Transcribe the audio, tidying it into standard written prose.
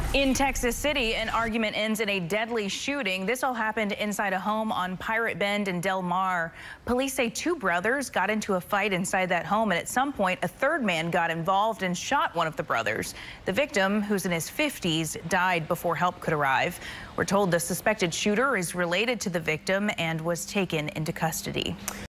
In Texas City, an argument ends in a deadly shooting. This all happened inside a home on Pirate Bend in Del Mar. Police say two brothers got into a fight inside that home, and at some point, a third man got involved and shot one of the brothers. The victim, who's in his 50s, died before help could arrive. We're told the suspected shooter is related to the victim and was taken into custody.